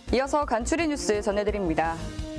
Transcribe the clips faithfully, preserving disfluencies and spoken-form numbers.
이어서 간추리 뉴스 전해드립니다.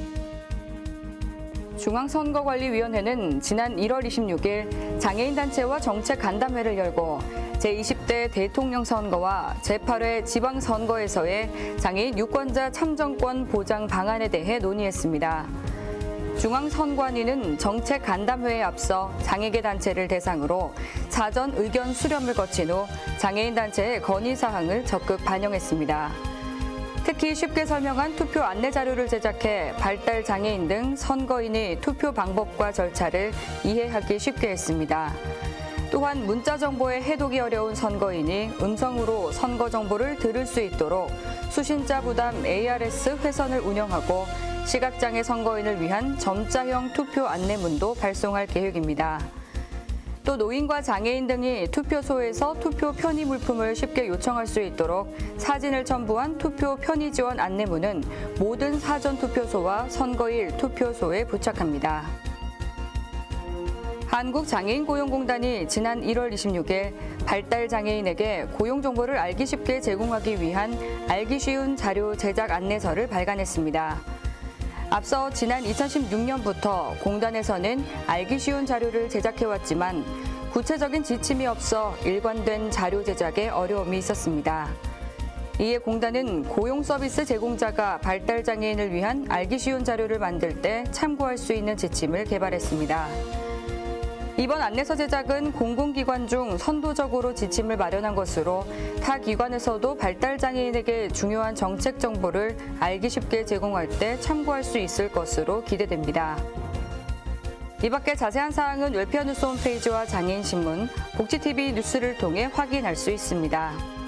중앙선거관리위원회는 지난 일월 이십육일 장애인단체와 정책간담회를 열고 제이십 대 대통령 선거와 제팔 회 지방선거에서의 장애인 유권자 참정권 보장 방안에 대해 논의했습니다. 중앙선관위는 정책간담회에 앞서 장애계 단체를 대상으로 사전 의견 수렴을 거친 후 장애인 단체의 건의사항을 적극 반영했습니다. 특히 쉽게 설명한 투표 안내 자료를 제작해 발달 장애인 등 선거인의 투표 방법과 절차를 이해하기 쉽게 했습니다. 또한 문자 정보의 해독이 어려운 선거인이 음성으로 선거 정보를 들을 수 있도록 수신자 부담 에이아르에스 회선을 운영하고 시각장애 선거인을 위한 점자형 투표 안내문도 발송할 계획입니다. 또 노인과 장애인 등이 투표소에서 투표 편의 물품을 쉽게 요청할 수 있도록 사진을 첨부한 투표 편의 지원 안내문은 모든 사전투표소와 선거일 투표소에 부착합니다. 한국장애인고용공단이 지난 일월 이십육일 발달 장애인에게 고용 정보를 알기 쉽게 제공하기 위한 알기 쉬운 자료 제작 안내서를 발간했습니다. 앞서 지난 이천십육년부터 공단에서는 알기 쉬운 자료를 제작해왔지만 구체적인 지침이 없어 일관된 자료 제작에 어려움이 있었습니다. 이에 공단은 고용 서비스 제공자가 발달 장애인을 위한 알기 쉬운 자료를 만들 때 참고할 수 있는 지침을 개발했습니다. 이번 안내서 제작은 공공기관 중 선도적으로 지침을 마련한 것으로 타 기관에서도 발달 장애인에게 중요한 정책 정보를 알기 쉽게 제공할 때 참고할 수 있을 것으로 기대됩니다. 이 밖에 자세한 사항은 웰페어 뉴스 홈페이지와 장애인신문, 복지티비 뉴스를 통해 확인할 수 있습니다.